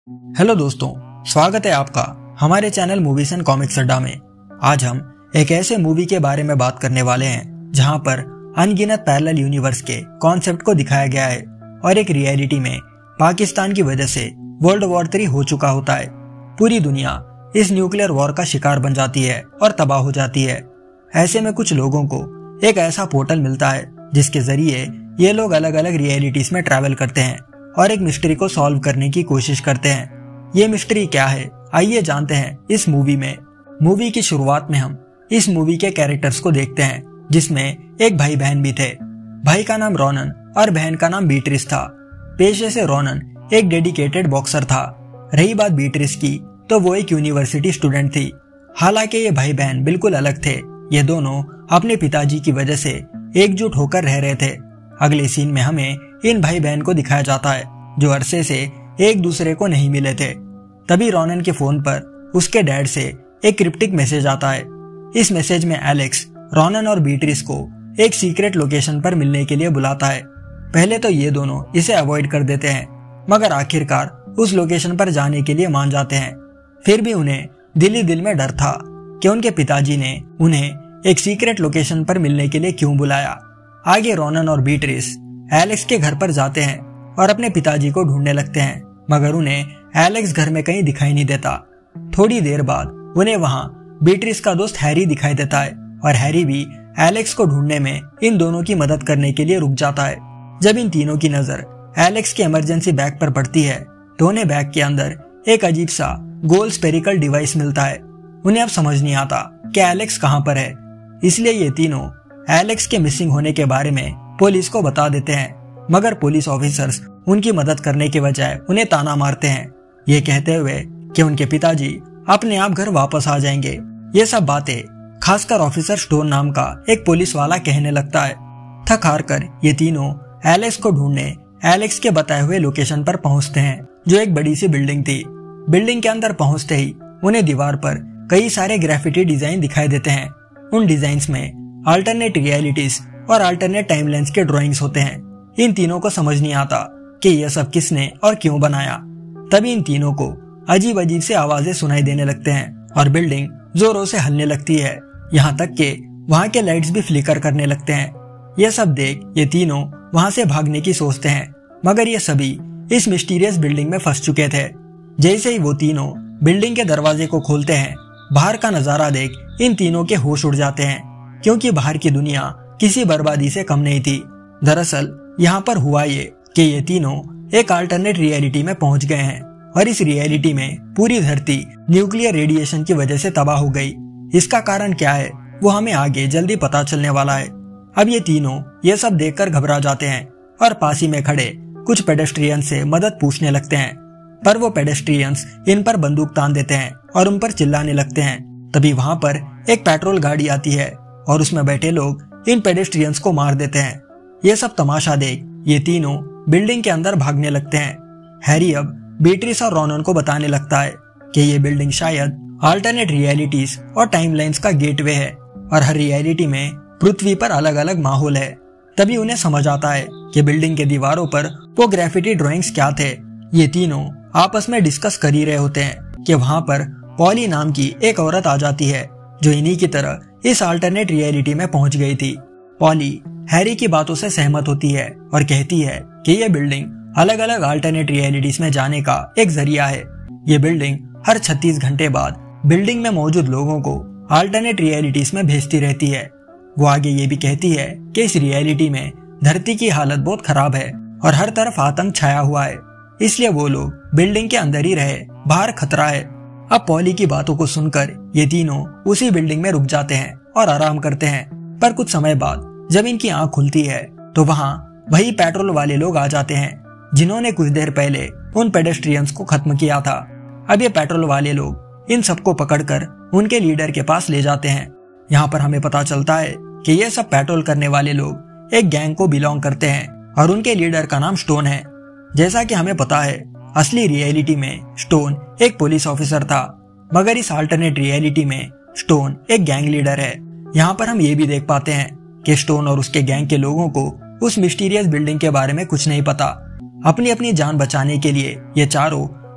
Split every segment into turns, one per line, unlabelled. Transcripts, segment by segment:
Hello दोस्तों, स्वागत है आपका हमारे चैनल मूवीज एंड कॉमिक्स अड्डा में। आज हम एक ऐसे मूवी के बारे में बात करने वाले हैं जहां पर अनगिनत पैरेलल यूनिवर्स के कॉन्सेप्ट को दिखाया गया है और एक रियलिटी में पाकिस्तान की वजह से वर्ल्ड वॉर 3 हो चुका होता है। पूरी दुनिया इस न्यूक्लियर वॉर का शिकार बन जाती है और तबाह हो जाती है। ऐसे में कुछ लोगों को एक ऐसा पोर्टल मिलता है जिसके जरिए ये लोग अलग अलग रियलिटीज में ट्रैवल करते हैं और एक मिस्ट्री को सॉल्व करने की कोशिश करते हैं। ये मिस्ट्री क्या है, आइए जानते हैं इस मूवी में। मूवी की शुरुआत में हम इस मूवी के कैरेक्टर्स को देखते हैं, जिसमें एक भाई बहन भी थे। भाई का नाम रोनन और बहन का नाम बीट्रिस था। पेशे से रोनन एक डेडिकेटेड बॉक्सर था। रही बात बीट्रिस की, तो वो एक यूनिवर्सिटी स्टूडेंट थी। हालांकि ये भाई बहन बिल्कुल अलग थे। ये दोनों अपने पिताजी की वजह से एकजुट होकर रह रहे थे। अगले सीन में हमें इन भाई बहन को दिखाया जाता है जो अरसे से एक दूसरे को नहीं मिले थे। तभी रोनन के फोन पर उसके डैड से एक क्रिप्टिक मैसेज आता है। इस मैसेज में एलेक्स रोनन और बीट्रिस को एक सीक्रेट लोकेशन पर मिलने के लिए बुलाता है। पहले तो ये दोनों इसे अवॉइड कर देते हैं, मगर आखिरकार उस लोकेशन पर जाने के लिए मान जाते हैं। फिर भी उन्हें दिल ही दिल में डर था कि उनके पिताजी ने उन्हें एक सीक्रेट लोकेशन पर मिलने के लिए क्यों बुलाया। आगे रोनन और बीट्रिस एलेक्स के घर पर जाते हैं और अपने पिताजी को ढूंढने लगते हैं, मगर उन्हें एलेक्स घर में कहीं दिखाई नहीं देता। थोड़ी देर बाद उन्हें वहां बीट्रिस का दोस्त हैरी दिखाई देता है और हैरी भी एलेक्स को ढूंढने में इन दोनों की मदद करने के लिए रुक जाता है। जब इन तीनों की नजर एलेक्स के इमरजेंसी बैग पर पड़ती है तो उन्हें बैग के अंदर एक अजीब सा गोल स्पेरिकल डिवाइस मिलता है। उन्हें अब समझ नहीं आता कि एलेक्स कहां पर है, इसलिए ये तीनों एलेक्स के मिसिंग होने के बारे में पुलिस को बता देते हैं, मगर पुलिस ऑफिसर्स उनकी मदद करने के बजाय उन्हें ताना मारते हैं, ये कहते हुए कि उनके पिताजी अपने आप घर वापस आ जाएंगे। ये सब बातें खासकर ऑफिसर स्टोन नाम का एक पुलिस वाला कहने लगता है। थक हार कर ये तीनों एलेक्स को ढूंढने एलेक्स के बताए हुए लोकेशन पर पहुंचते हैं, जो एक बड़ी सी बिल्डिंग थी। बिल्डिंग के अंदर पहुंचते ही उन्हें दीवार पर कई सारे ग्राफिटी डिजाइन दिखाई देते हैं। उन डिजाइन्स में अल्टरनेट रियलिटीज और अल्टरनेट टाइमलाइंस के ड्राइंग्स होते हैं। इन तीनों को समझ नहीं आता कि यह सब किसने और क्यों बनाया। तभी इन तीनों को अजीब अजीब से आवाजें सुनाई देने लगते हैं और बिल्डिंग जोरों से हिलने लगती है, यहाँ तक कि वहाँ के लाइट्स भी फ्लिकर करने लगते हैं। यह सब देख ये तीनों वहाँ से भागने की सोचते हैं, मगर ये सभी इस मिस्टीरियस बिल्डिंग में फंस चुके थे। जैसे ही वो तीनों बिल्डिंग के दरवाजे को खोलते हैं, बाहर का नजारा देख इन तीनों के होश उड़ जाते हैं, क्योंकि बाहर की दुनिया किसी बर्बादी से कम नहीं थी। दरअसल यहाँ पर हुआ ये कि ये तीनों एक अल्टरनेट रियलिटी में पहुंच गए हैं और इस रियलिटी में पूरी धरती न्यूक्लियर रेडिएशन की वजह से तबाह हो गई। इसका कारण क्या है वो हमें आगे जल्दी पता चलने वाला है। अब ये तीनों ये सब देखकर घबरा जाते हैं और पास ही में खड़े कुछ पेडेस्ट्रियन से मदद पूछने लगते हैं, पर वो पेडेस्ट्रियंस इन पर बंदूक तान देते हैं और उन पर चिल्लाने लगते हैं। तभी वहां पर एक पेट्रोल गाड़ी आती है और उसमें बैठे लोग इन पेडेस्ट्रियंस को मार देते हैं। ये सब तमाशा देख ये तीनों बिल्डिंग के अंदर भागने लगते हैं। हैरी अब बीट्रिस और रोनन को बताने लगता है कि ये बिल्डिंग शायद अल्टरनेट रियलिटीज और टाइमलाइंस का गेटवे है और हर रियलिटी में पृथ्वी पर अलग अलग माहौल है। तभी उन्हें समझ आता है कि बिल्डिंग के दीवारों पर वो ग्राफिटी ड्राइंग्स क्या थे। ये तीनों आपस में डिस्कस कर ही रहे होते हैं कि वहाँ पर पॉली नाम की एक औरत आ जाती है, जो इन्हीं की तरह इस अल्टरनेट रियलिटी में पहुंच गई थी। पॉली हैरी की बातों से सहमत होती है और कहती है कि यह बिल्डिंग अलग अलग अल्टरनेट रियलिटीज में जाने का एक जरिया है। ये बिल्डिंग हर 36 घंटे बाद बिल्डिंग में मौजूद लोगों को अल्टरनेट रियलिटीज में भेजती रहती है। वो आगे ये भी कहती है कि इस रियलिटी में धरती की हालत बहुत खराब है और हर तरफ आतंक छाया हुआ है, इसलिए वो लोग बिल्डिंग के अंदर ही रहे, बाहर खतरा है। अब पॉली की बातों को सुनकर ये तीनों उसी बिल्डिंग में रुक जाते हैं और आराम करते हैं। पर कुछ समय बाद जब इनकी आंख खुलती है तो वहाँ वही पेट्रोल वाले लोग आ जाते हैं, जिन्होंने कुछ देर पहले उन पेडेस्ट्रियंस को खत्म किया था। अब ये पेट्रोल वाले लोग इन सबको पकड़कर उनके लीडर के पास ले जाते हैं। यहाँ पर हमें पता चलता है कि ये सब पेट्रोल करने वाले लोग एक गैंग को बिलोंग करते हैं और उनके लीडर का नाम स्टोन है। जैसा कि हमें पता है, असली रियलिटी में स्टोन एक पुलिस ऑफिसर था, मगर इस अल्टरनेट रियलिटी में स्टोन एक गैंग लीडर है। यहाँ पर हम ये भी देख पाते हैं कि स्टोन और उसके गैंग के लोगों को उस मिस्टीरियस बिल्डिंग के बारे में कुछ नहीं पता। अपनी अपनी जान बचाने के लिए ये चारों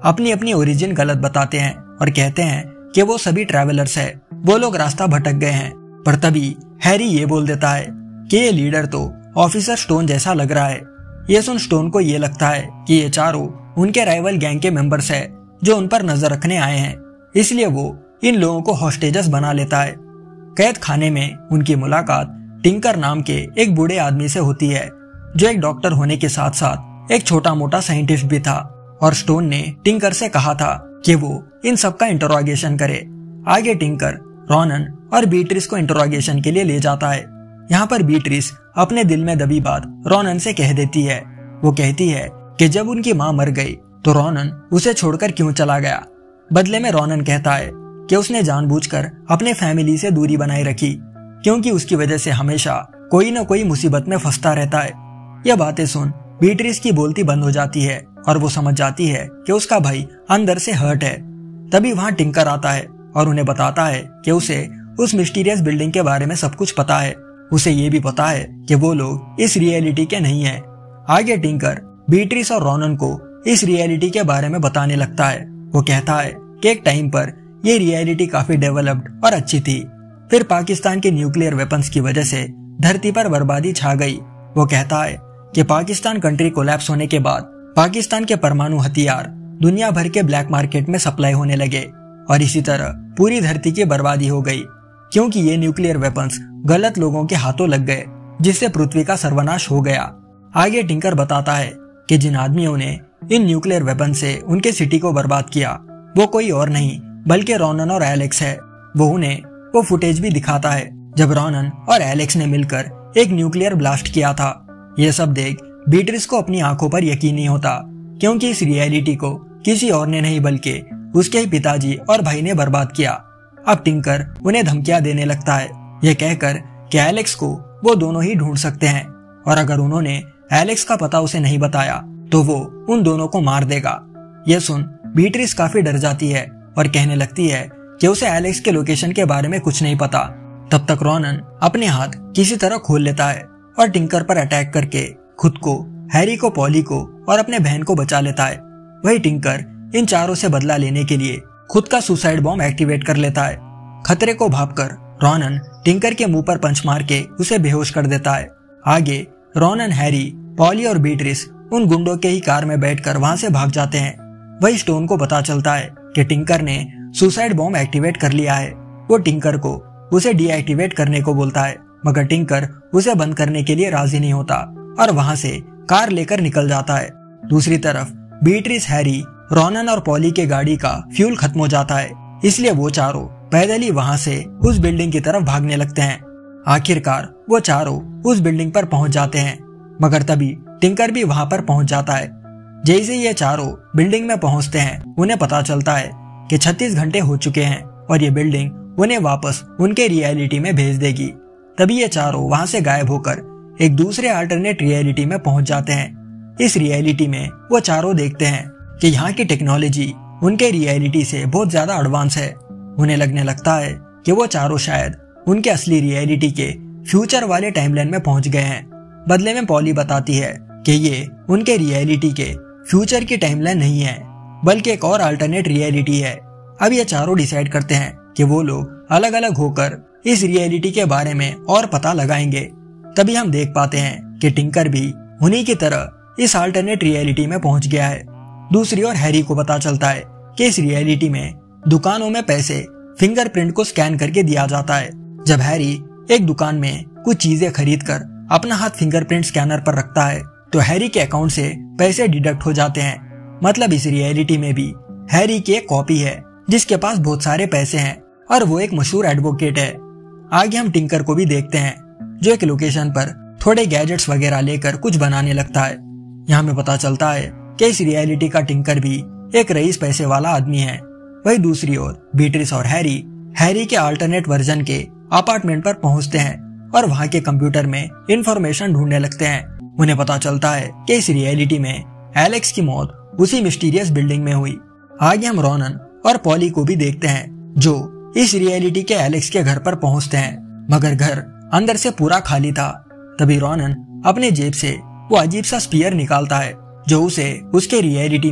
अपनी अपनी ओरिजिन गलत बताते हैं और कहते हैं कि वो सभी ट्रैवलर्स है, वो लोग रास्ता भटक गए हैं। पर तभी हैरी ये बोल देता है कि ये लीडर तो ऑफिसर स्टोन जैसा लग रहा है। ये सुन स्टोन को ये लगता है कि ये चारों उनके राइवल गैंग के मेंबर्स है जो उन पर नजर रखने आए हैं, इसलिए वो इन लोगों को हॉस्टेजेस बना लेता है। कैद खाने में उनकी मुलाकात टिंकर नाम के एक बूढ़े आदमी से होती है जो एक डॉक्टर होने के साथ साथ एक छोटा मोटा साइंटिस्ट भी था। और स्टोन ने टिंकर से कहा था कि वो इन सबका इंटरोगेशन करे। आगे टिंकर रॉनन और बीट्रिस को इंटरोगेशन के लिए ले जाता है। यहाँ पर बीट्रिस अपने दिल में दबी बात रॉनन से कह देती है। वो कहती है कि जब उनकी माँ मर गई तो रॉनन उसे छोड़कर क्यों चला गया। बदले में रॉनन कहता है कि उसने जानबूझकर अपने फैमिली से दूरी बनाए रखी, क्योंकि उसकी वजह से हमेशा कोई न कोई मुसीबत में फंसता रहता है। यह बातें सुन बीट्रिस की बोलती बंद हो जाती है और वो समझ जाती है कि उसका भाई अंदर से हर्ट है। तभी वहाँ टिंकर आता है और उन्हें बताता है कि उसे उस मिस्टीरियस बिल्डिंग के बारे में सब कुछ पता है। उसे ये भी पता है कि वो लोग इस रियलिटी के नहीं है। आगे टिंकर बीट्रिस और रॉनन को इस रियलिटी के बारे में बताने लगता है। वो कहता है कि एक टाइम पर ये रियलिटी काफी डेवलप्ड और अच्छी थी, फिर पाकिस्तान के न्यूक्लियर वेपन्स की वजह से धरती पर बर्बादी छा गई। वो कहता है कि पाकिस्तान कंट्री कोलैप्स होने के बाद पाकिस्तान के परमाणु हथियार दुनिया भर के ब्लैक मार्केट में सप्लाई होने लगे और इसी तरह पूरी धरती की बर्बादी हो गई, क्योंकि ये न्यूक्लियर वेपन्स गलत लोगों के हाथों लग गए, जिससे पृथ्वी का सर्वनाश हो गया। आगे टिंकर बताता है कि जिन आदमियों ने इन न्यूक्लियर वेपन से उनके सिटी को बर्बाद किया वो कोई और नहीं बल्कि रॉनन और एलेक्स है। वो उन्हें वो फुटेज भी दिखाता है जब रॉनन और एलेक्स ने मिलकर एक न्यूक्लियर ब्लास्ट किया था। ये सब देख बीट्रिस को अपनी आंखों पर यकीन नहीं होता, क्योंकि इस रियलिटी को किसी और ने नहीं बल्कि उसके ही पिताजी और भाई ने बर्बाद किया। अब टिंकर उन्हें धमकियां देने लगता है, ये कहकर कि एलेक्स को वो दोनों ही ढूंढ सकते हैं और अगर उन्होंने एलेक्स का पता उसे नहीं बताया तो वो उन दोनों को मार देगा। यह सुन बीट्रिस काफी डर जाती है और कहने लगती है कि उसे एलेक्स के लोकेशन के बारे में कुछ नहीं पता। तब तक रॉनन अपने हाथ किसी तरह खोल लेता है और टिंकर पर अटैक करके खुद को, हैरी को, पॉली को और अपने बहन को बचा लेता है। वही टिंकर इन चारों से बदला लेने के लिए खुद का सुसाइड बॉम्ब एक्टिवेट कर लेता है। खतरे को भांपकर रॉनन टिंकर के मुंह पर पंच मार के उसे बेहोश कर देता है। आगे रॉनन, हैरी, पॉली और बीट्रिस उन गुंडों के ही कार में बैठकर वहां से भाग जाते हैं। वही स्टोन को पता चलता है कि टिंकर ने सुसाइड बॉम्ब एक्टिवेट कर लिया है। वो टिंकर को उसे डीएक्टिवेट करने को बोलता है, मगर टिंकर उसे बंद करने के लिए राजी नहीं होता और वहां से कार लेकर निकल जाता है। दूसरी तरफ बीट्रिस, हैरी, रॉनन और पॉली के गाड़ी का फ्यूल खत्म हो जाता है, इसलिए वो चारों पैदल ही वहां से उस बिल्डिंग की तरफ भागने लगते हैं। आखिरकार वो चारों उस बिल्डिंग पर पहुंच जाते हैं, मगर तभी टिंकर भी वहां पर पहुंच जाता है। जैसे ये चारों बिल्डिंग में पहुंचते हैं उन्हें पता चलता है कि 36 घंटे हो चुके हैं और ये बिल्डिंग उन्हें वापस उनके रियलिटी में भेज देगी। तभी ये चारों वहां से गायब होकर एक दूसरे अल्टरनेट रियलिटी में पहुंच जाते हैं। इस रियलिटी में वो चारों देखते हैं कि यहाँ की टेक्नोलॉजी उनके रियलिटी से बहुत ज्यादा एडवांस है। उन्हें लगने लगता है कि वो चारों शायद उनके असली रियलिटी के फ्यूचर वाले टाइमलाइन में पहुंच गए हैं। बदले में पॉली बताती है कि ये उनके रियलिटी के फ्यूचर की टाइमलाइन नहीं है बल्कि एक और अल्टरनेट रियलिटी है। अब ये चारों डिसाइड करते हैं कि वो लोग अलग अलग होकर इस रियलिटी के बारे में और पता लगाएंगे। तभी हम देख पाते हैं कि टिंकर भी उन्हीं की तरह इस अल्टरनेट रियलिटी में पहुंच गया है। दूसरी ओर हैरी को पता चलता है कि इस रियलिटी में दुकानों में पैसे फिंगरप्रिंट को स्कैन करके दिया जाता है। जब हैरी एक दुकान में कुछ चीजें खरीद कर अपना हाथ फिंगरप्रिंट स्कैनर पर रखता है तो हैरी के अकाउंट से पैसे डिडक्ट हो जाते हैं। मतलब इस रियलिटी में भी हैरी की एक कॉपी है जिसके पास बहुत सारे पैसे हैं और वो एक मशहूर एडवोकेट है। आगे हम टिंकर को भी देखते हैं जो एक लोकेशन पर थोड़े गैजेट्स वगैरह लेकर कुछ बनाने लगता है। यहाँ में पता चलता है कि इस रियलिटी का टिंकर भी एक रईस पैसे वाला आदमी है। वही दूसरी ओर बीट्रिस और हैरी के अल्टरनेट वर्जन के अपार्टमेंट पर पहुंचते हैं और वहां के कंप्यूटर में इंफॉर्मेशन ढूंढने लगते हैं। उन्हें पता चलता है कि इस रियलिटी में एलेक्स की मौत उसी मिस्टीरियस बिल्डिंग में हुई। आगे हम रॉनन और पॉली को भी देखते हैं जो इस रियलिटी के एलेक्स के घर पर पहुंचते हैं, मगर घर अंदर से पूरा खाली था। तभी रॉनन अपने जेब से वो अजीब सा स्पीयर निकालता है जो उसे उसके रियलिटी में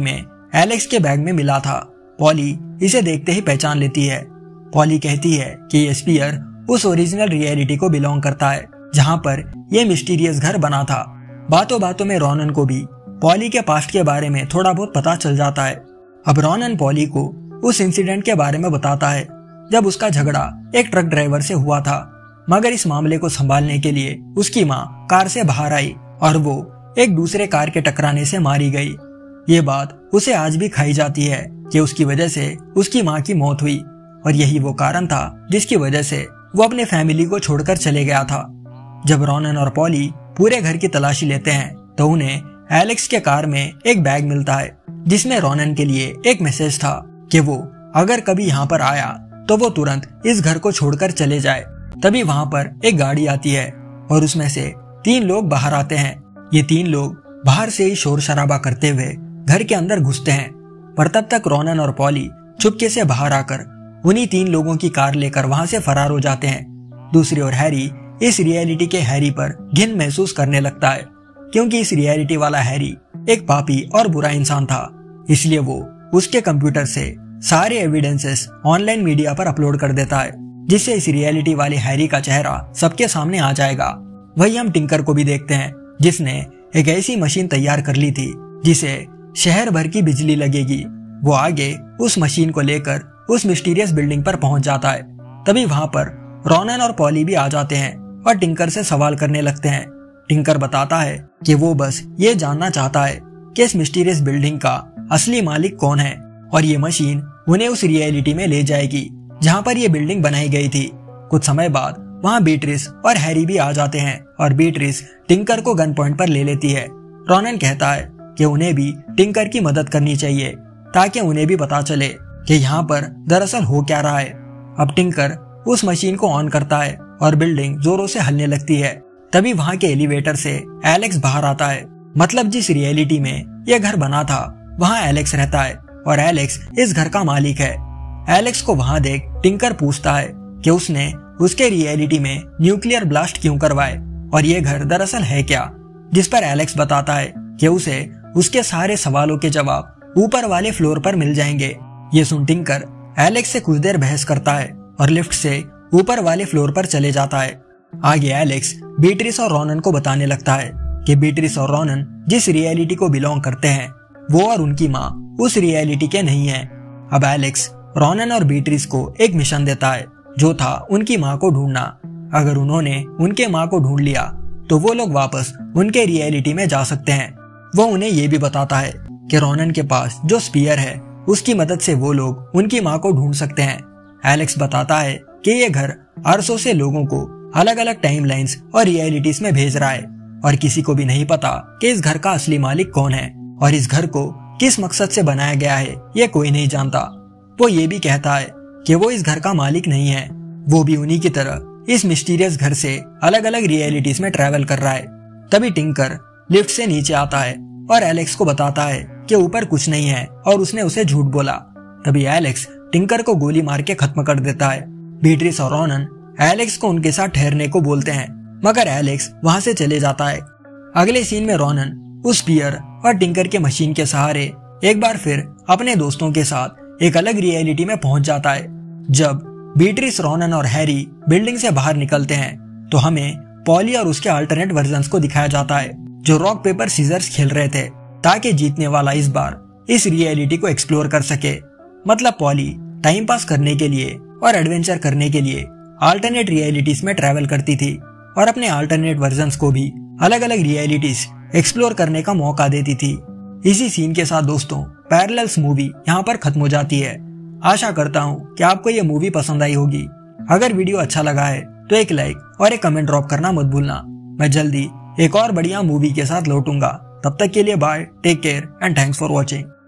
एलेक्स के बैग में मिला था। पॉली इसे देखते ही पहचान लेती है। पॉली कहती है कि ये स्पीयर उस ओरिजिनल रियलिटी को बिलोंग करता है जहाँ पर ये मिस्टीरियस घर बना था। बातों बातों में रॉनन को भी पॉली के पास्ट के बारे में थोड़ा बहुत पता चल जाता है। अब रॉनन पॉली को उस इंसिडेंट के बारे में बताता है जब उसका झगड़ा एक ट्रक ड्राइवर से हुआ था, मगर इस मामले को संभालने के लिए उसकी माँ कार से बाहर आई और वो एक दूसरे कार के टकराने से मारी गई। ये बात उसे आज भी खाई जाती है कि उसकी वजह से उसकी माँ की मौत हुई और यही वो कारण था जिसकी वजह से वो अपने फैमिली को छोड़कर चले गया था। जब रॉनन और पॉली पूरे घर की तलाशी लेते हैं तो उन्हें एलेक्स के कार में एक बैग मिलता है जिसमें रॉनन के लिए एक मैसेज था कि वो अगर कभी यहाँ पर आया तो वो तुरंत इस घर को छोड़कर चले जाए। तभी वहाँ पर एक गाड़ी आती है और उसमें से 3 लोग बाहर आते हैं। ये 3 लोग बाहर से ही शोर शराबा करते हुए घर के अंदर घुसते हैं, पर तब तक रॉनन और पॉली चुपके से बाहर आकर उन्हीं 3 लोगों की कार लेकर वहां से फरार हो जाते हैं। दूसरी ओर हैरी इस रियलिटी के हैरी पर घिन महसूस करने लगता है क्योंकि इस रियलिटी वाला हैरी एक पापी और बुरा इंसान था, इसलिए वो उसके कंप्यूटर से सारे एविडेंसेस ऑनलाइन मीडिया पर अपलोड कर देता है जिससे इस रियलिटी वाले हैरी का चेहरा सबके सामने आ जाएगा। वही हम टिंकर को भी देखते हैं जिसने एक ऐसी मशीन तैयार कर ली थी जिसे शहर भर की बिजली लगेगी। वो आगे उस मशीन को लेकर उस मिस्टीरियस बिल्डिंग पर पहुंच जाता है। तभी वहां पर रॉनन और पॉली भी आ जाते हैं और टिंकर से सवाल करने लगते हैं। टिंकर बताता है कि वो बस ये जानना चाहता है कि इस मिस्टीरियस बिल्डिंग का असली मालिक कौन है और ये मशीन उन्हें उस रियलिटी में ले जाएगी जहाँ पर ये बिल्डिंग बनाई गई थी। कुछ समय बाद वहाँ बीट्रिस और हैरी भी आ जाते हैं और बीट्रिस टिंकर को गन पॉइंट पर ले लेती है। रॉनन कहता है कि उन्हें भी टिंकर की मदद करनी चाहिए ताकि उन्हें भी पता चले कि यहाँ पर दरअसल हो क्या रहा है। अब टिंकर उस मशीन को ऑन करता है और बिल्डिंग जोरों से हिलने लगती है। तभी वहाँ के एलिवेटर से एलेक्स बाहर आता है। मतलब जिस रियलिटी में यह घर बना था वहाँ एलेक्स रहता है और एलेक्स इस घर का मालिक है। एलेक्स को वहाँ देख टिंकर पूछता है कि उसने उसके रियलिटी में न्यूक्लियर ब्लास्ट क्यों करवाए और ये घर दरअसल है क्या, जिस पर एलेक्स बताता है कि उसे उसके सारे सवालों के जवाब ऊपर वाले फ्लोर पर मिल जाएंगे। ये सुन टिंकर एलेक्स से कुछ देर बहस करता है और लिफ्ट से ऊपर वाले फ्लोर पर चले जाता है। आगे एलेक्स बीट्रिस और रॉनन को बताने लगता है कि बीट्रिस और रॉनन जिस रियलिटी को बिलोंग करते हैं वो और उनकी माँ उस रियलिटी के नहीं है। अब एलेक्स रॉनन और बीट्रिस को एक मिशन देता है जो था उनकी माँ को ढूंढना। अगर उन्होंने उनके माँ को ढूंढ लिया तो वो लोग वापस उनके रियलिटी में जा सकते हैं। वो उन्हें ये भी बताता है कि रॉनन के पास जो स्पीयर है उसकी मदद से वो लोग उनकी माँ को ढूंढ सकते हैं। एलेक्स बताता है कि ये घर अरसों से लोगों को अलग अलग टाइमलाइंस और रियलिटीज में भेज रहा है और किसी को भी नहीं पता कि इस घर का असली मालिक कौन है और इस घर को किस मकसद से बनाया गया है ये कोई नहीं जानता। वो ये भी कहता है कि वो इस घर का मालिक नहीं है, वो भी उन्हीं की तरह इस मिस्टीरियस घर से अलग अलग रियलिटीज में ट्रैवल कर रहा है। तभी टिंकर लिफ्ट से नीचे आता है और एलेक्स को बताता है कि ऊपर कुछ नहीं है और उसने उसे झूठ बोला। तभी एलेक्स टिंकर को गोली मार के खत्म कर देता है। बीट्रिस और रॉनन एलेक्स को उनके साथ ठहरने को बोलते हैं मगर एलेक्स वहां से चले जाता है। अगले सीन में रॉनन उस स्पीयर और टिंकर के मशीन के सहारे एक बार फिर अपने दोस्तों के साथ एक अलग रियलिटी में पहुंच जाता है। जब बीट्रिस, रॉनन और हैरी बिल्डिंग से बाहर निकलते हैं तो हमें पॉली और उसके अल्टरनेट वर्जन्स को दिखाया जाता है जो रॉक पेपर सीजर्स खेल रहे थे ताकि जीतने वाला इस बार इस रियलिटी को एक्सप्लोर कर सके। मतलब पॉली टाइम पास करने के लिए और एडवेंचर करने के लिए अल्टरनेट रियलिटीज में ट्रैवल करती थी और अपने अल्टरनेट वर्जन्स को भी अलग अलग रियलिटीज एक्सप्लोर करने का मौका देती थी। इसी सीन के साथ दोस्तों पैरेलल्स मूवी यहाँ पर खत्म हो जाती है। आशा करता हूँ कि आपको ये मूवी पसंद आई होगी। अगर वीडियो अच्छा लगा है तो एक लाइक और एक कमेंट ड्रॉप करना मत भूलना। मैं जल्दी एक और बढ़िया मूवी के साथ लौटूंगा। तब तक के लिए bye, take care and thanks for watching.